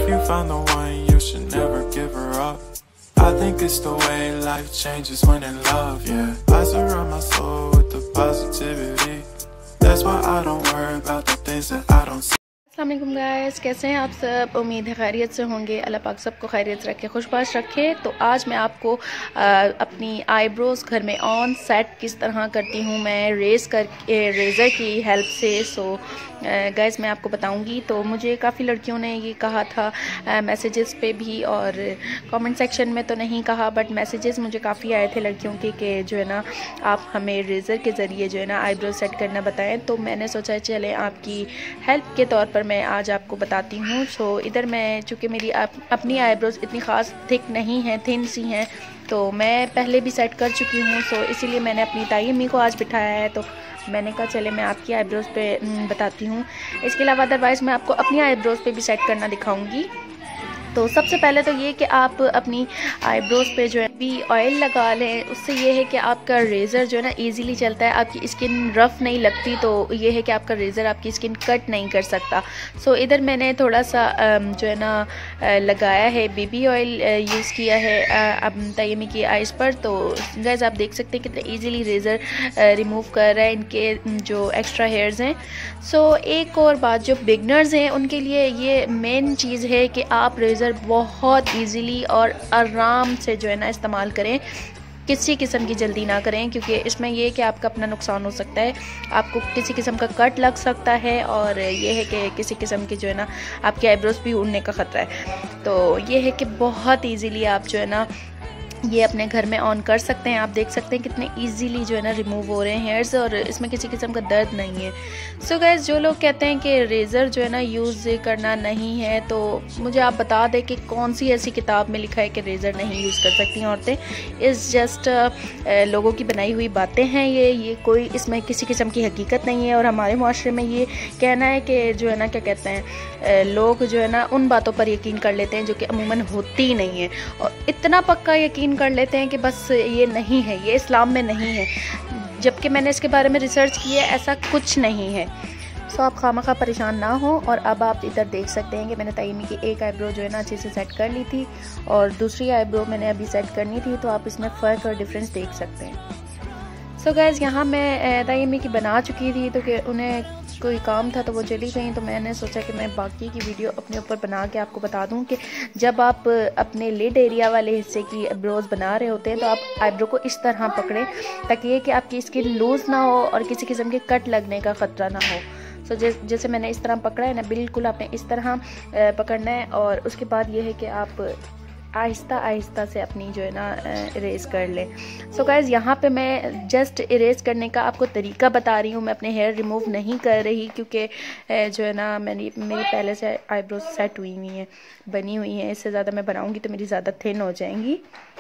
If you find the one, you should never give her up. I think it's the way life changes when in love, yeah. I surround my soul with the positivity. That's why I don't worry about the things that I don't see. अस्सलाम वालेकुम guys, कैसे हैं आप सब। उम्मीद है खैरियत से होंगे। अल्लाह पाक सबको खैरियत रखे, खुशबाश रखे। तो आज मैं आपको अपनी आईब्रोज़ घर में ऑन सेट किस तरह करती हूँ मैं रेज़र की हेल्प से। सो गाइस मैं आपको बताऊंगी। तो मुझे काफ़ी लड़कियों ने ये कहा था मैसेजेस पे भी, और कमेंट सेक्शन में तो नहीं कहा, बट मैसेजेस मुझे काफ़ी आए थे लड़कियों के कि जो है ना आप हमें रेज़र के ज़रिए जो है ना आईब्रो सेट करना बताएं। तो मैंने सोचा चले आपकी हेल्प के तौर पर मैं आज आपको बताती हूँ। सो इधर मैं, चूँकि मेरी अपनी आईब्रोज़ इतनी ख़ास थिक नहीं हैं, थिन सी हैं, तो मैं पहले भी सेट कर चुकी हूँ। सो इसीलिए मैंने अपनी ताई अम्मी को आज बिठाया है। तो मैंने कहा चले मैं आपकी आईब्रोज़ पे बताती हूँ। इसके अलावा अदरवाइज़ मैं आपको अपनी आईब्रोज़ पे भी सेट करना दिखाऊंगी। तो सबसे पहले तो ये कि आप अपनी आईब्रोज़ पे जो है भी ऑयल लगा लें। उससे ये है कि आपका रेज़र जो है ना इजीली चलता है, आपकी स्किन रफ़ नहीं लगती। तो ये है कि आपका रेज़र आपकी स्किन कट नहीं कर सकता। सो इधर मैंने थोड़ा सा जो है ना लगाया है, बेबी ऑयल यूज़ किया है अब तयमी की आइज़ पर। तो गाइस आप देख सकते हैं कितने ईजीली रेज़र रिमूव कर रहा है इनके जो एक्स्ट्रा हेयर्स हैं। सो एक और बात, जो बिगनर्स हैं उनके लिए ये मेन चीज़ है कि आप रेज़र बहुत इजीली और आराम से जो है ना इस्तेमाल करें, किसी किस्म की जल्दी ना करें, क्योंकि इसमें ये है कि आपका अपना नुकसान हो सकता है, आपको किसी किस्म का कट लग सकता है, और ये है कि किसी किस्म की जो है ना आपकी आईब्रोज़ भी उड़ने का ख़तरा है। तो ये है कि बहुत इजीली आप जो है ना ये अपने घर में ऑन कर सकते हैं। आप देख सकते हैं कितने इजीली जो है ना रिमूव हो रहे हैं हेयर्स, और इसमें किसी किस्म का दर्द नहीं है। सो गाइस जो लोग कहते हैं कि रेज़र जो है ना यूज़ करना नहीं है, तो मुझे आप बता दें कि कौन सी ऐसी किताब में लिखा है कि रेज़र नहीं यूज़ कर सकती हैं औरतें। इस जस्ट लोगों की बनाई हुई बातें हैं ये कोई इसमें किसी किस्म की हकीकत नहीं है। और हमारे मुआशरे में ये कहना है कि जो है ना क्या कहते हैं, लोग जो है ना उन बातों पर यकीन कर लेते हैं जो कि अमूमन होती ही नहीं है, और इतना पक्का यकीन कर लेते हैं कि बस ये नहीं है, ये इस्लाम में नहीं है, जबकि मैंने इसके बारे में रिसर्च की है, ऐसा कुछ नहीं है। सो आप खामखा परेशान ना हो। और अब आप इधर देख सकते हैं कि मैंने ताइमी की एक आईब्रो जो है ना अच्छे से सेट कर ली थी, और दूसरी आईब्रो मैंने अभी सेट करनी थी। तो आप इसमें फ़र्क और डिफरेंस देख सकते हैं। सो गाइस यहाँ मैं ताइमी की बना चुकी थी, तो कि उन्हें कोई काम था तो वो चली गई। तो मैंने सोचा कि मैं बाकी की वीडियो अपने ऊपर बना के आपको बता दूं कि जब आप अपने लिड एरिया वाले हिस्से की आईब्रोज़ बना रहे होते हैं तो आप आईब्रो को इस तरह पकड़ें ताकि ये कि आपकी स्किन लूज़ ना हो और किसी किस्म के कट लगने का ख़तरा ना हो। सो जैसे मैंने इस तरह पकड़ा है ना, बिल्कुल आपने इस तरह पकड़ना है, और उसके बाद ये है कि आप आहिस्ता आहिस्ता से अपनी जो है ना इरेज़ कर लें। सो गाइज़ यहाँ पे मैं जस्ट इरेज़ करने का आपको तरीका बता रही हूँ, मैं अपने हेयर रिमूव नहीं कर रही, क्योंकि जो है ना मेरी पहले से आईब्रोज सेट हुई हुई हैं, बनी हुई हैं। इससे ज़्यादा मैं बनाऊँगी तो मेरी ज़्यादा थिन हो जाएंगी।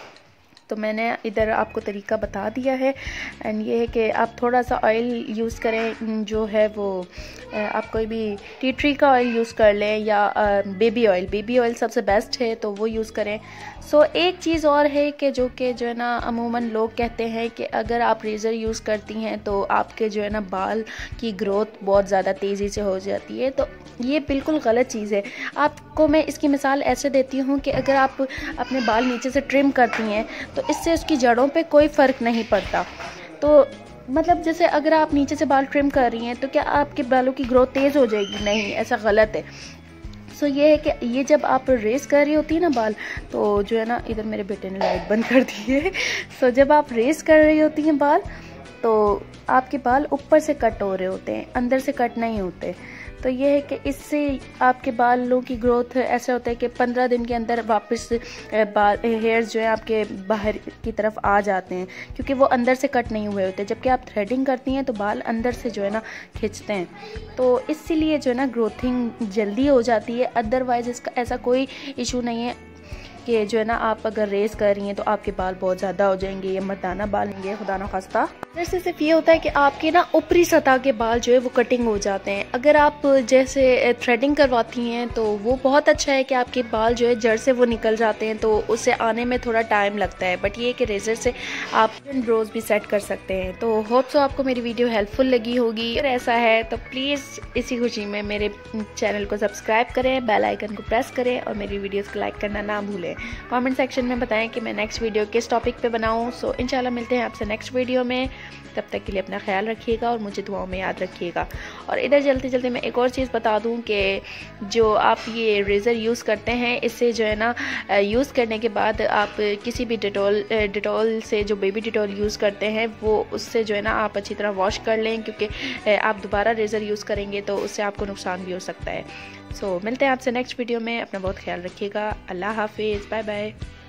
तो मैंने इधर आपको तरीका बता दिया है। एंड ये है कि आप थोड़ा सा ऑयल यूज़ करें, जो है वो आप कोई भी टी ट्री का ऑयल यूज़ कर लें, या बेबी ऑयल सबसे बेस्ट है, तो वो यूज़ करें। सो एक चीज़ और है कि जो है ना अमूमन लोग कहते हैं कि अगर आप रेज़र यूज़ करती हैं तो आपके जो है ना बाल की ग्रोथ बहुत ज़्यादा तेज़ी से हो जाती है। तो ये बिल्कुल गलत चीज़ है। आपको मैं इसकी मिसाल ऐसे देती हूँ कि अगर आप अपने बाल नीचे से ट्रिम करती हैं तो इससे उसकी जड़ों पे कोई फ़र्क नहीं पड़ता। तो मतलब जैसे अगर आप नीचे से बाल ट्रिम कर रही हैं तो क्या आपके बालों की ग्रोथ तेज़ हो जाएगी? नहीं, ऐसा गलत है। सो ये है कि ये जब आप रेस कर रही होती है ना बाल, तो जो है ना इधर मेरे बेटे ने लाइट बंद कर दी है। सो जब आप रेस कर रही होती हैं बाल, तो आपके बाल ऊपर से कट हो रहे होते हैं, अंदर से कट नहीं होते। तो ये है कि इससे आपके बालों की ग्रोथ ऐसे होता है कि 15 दिन के अंदर वापस बाल हेयर्स जो है आपके बाहर की तरफ आ जाते हैं, क्योंकि वो अंदर से कट नहीं हुए होते। जबकि आप थ्रेडिंग करती हैं तो बाल अंदर से जो है ना खिंचते हैं, तो इसीलिए जो है ना ग्रोथिंग जल्दी हो जाती है। अदरवाइज़ इसका ऐसा कोई इशू नहीं है कि जो है ना आप अगर रेस कर रही हैं तो आपके बाल बहुत ज़्यादा हो जाएंगे या मर्दाना बाल होंगे, खुदा ना खास्ता। जैसे सिर्फ ये होता है कि आपके ना ऊपरी सतह के बाल जो है वो कटिंग हो जाते हैं। अगर आप जैसे थ्रेडिंग करवाती हैं तो वो बहुत अच्छा है कि आपके बाल जो है जड़ से वो निकल जाते हैं, तो उससे आने में थोड़ा टाइम लगता है। बट ये कि रेज़र से आप ब्रोज भी सेट कर सकते हैं। तो होप सो आपको मेरी वीडियो हेल्पफुल लगी होगी। अगर ऐसा है तो प्लीज़ इसी खुशी में मेरे चैनल को सब्सक्राइब करें, बेल आइकन को प्रेस करें और मेरी वीडियोज़ को लाइक करना ना भूलें। कॉमेंट सेक्शन में बताएँ कि मैं नेक्स्ट वीडियो किस टॉपिक पर बनाऊँ। सो इंशाल्लाह मिलते हैं आपसे नेक्स्ट वीडियो में। तब तक के लिए अपना ख्याल रखिएगा और मुझे दुआओं में याद रखिएगा। और इधर जल्दी जल्दी मैं एक और चीज़ बता दूं कि जो आप ये रेज़र यूज़ करते हैं, इससे जो है ना यूज़ करने के बाद आप किसी भी डिटॉल से, जो बेबी डिटॉल यूज़ करते हैं, वो उससे जो है ना आप अच्छी तरह वॉश कर लें, क्योंकि आप दोबारा रेज़र यूज़ करेंगे तो उससे आपको नुकसान भी हो सकता है। सो मिलते हैं आपसे नेक्स्ट वीडियो में। अपना बहुत ख्याल रखिएगा। अल्लाह हाफिज़, बाय बाय।